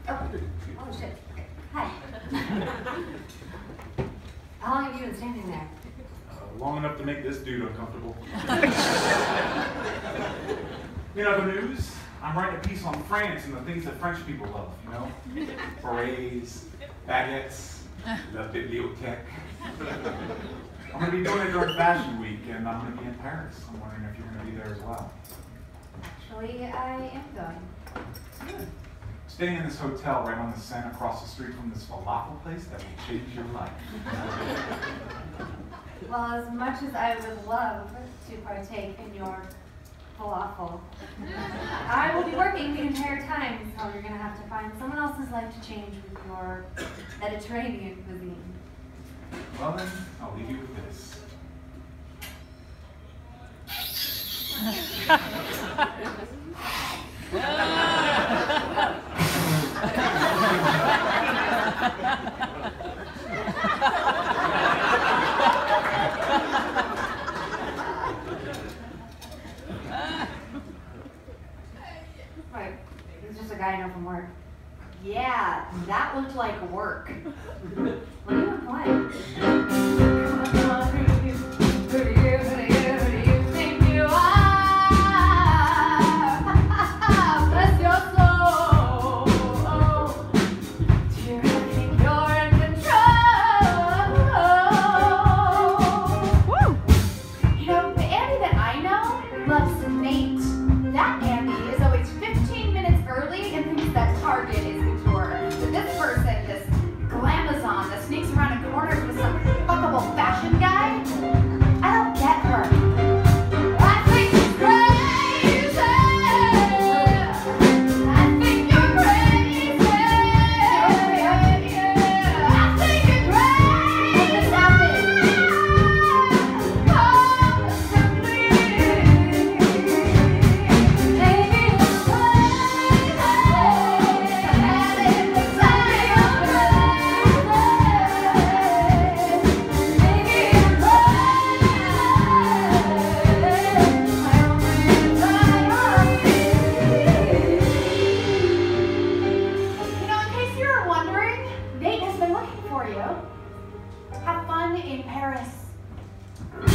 Oh shit. Okay. Hi. How long have you been standing there? Long enough to make this dude uncomfortable. You know the news? I'm writing a piece on France and the things that French people love, you know? Berets, baguettes, la bibliothèque. I'm going to be doing it during Fashion Week, and I'm going to be in Paris. I'm wondering if you're going to be there as well. Actually, I am going. Good. Staying in this hotel right on the Seine across the street from this falafel place that will change your life. Well, as much as I would love to partake in your falafel, I will be working the entire time, so you're going to have to find someone else's life to change with your Mediterranean cuisine. Well then, I'll leave you with this. Right, it's just a guy I know from work. Yeah, that looked like work. What are you implying? Who do you think you are? Bless your soul. Do you really think you're in control? You know, the Andy that I know loves Nate. That Andy is always 15 minutes early and thinks that Target is couture. But this person, this glamazon that sneaks around in corners with some fuckable fashion guy, I don't get her. I think you're crazy. I think you're crazy. I think you're crazy. Stop it. You know, in case you were wondering, Nate has been looking for you. Have fun in Paris.